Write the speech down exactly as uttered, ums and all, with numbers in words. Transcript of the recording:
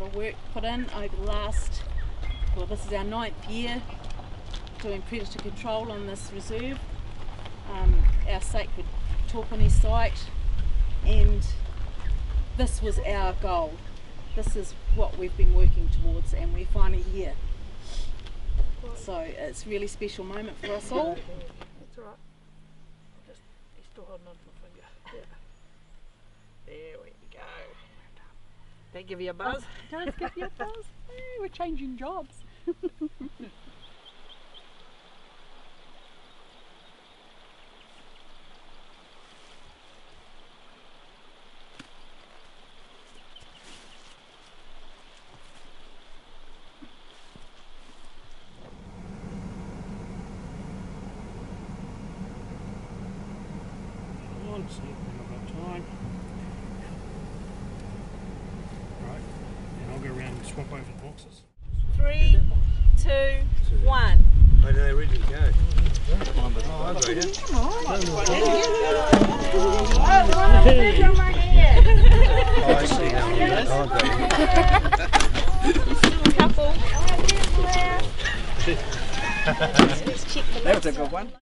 of work put in over the last, well this is our ninth year doing predator control on this reserve, um, our sacred tōpuni site, and this was our goal. This is what we've been working towards and we're finally here. So it's a really special moment for us all. That's all right. Just, he's still holding on to my finger. Yeah. There we go. Did that give you a buzz? Oh, does give you a buzz? Hey, we're changing jobs. See if we've got time. Right, and I'll go around and swap over the boxes. Three, two, one. Where did they originally go? Oh, I got you. Come on. Oh, I see how many I've got. Couple. That was a good one.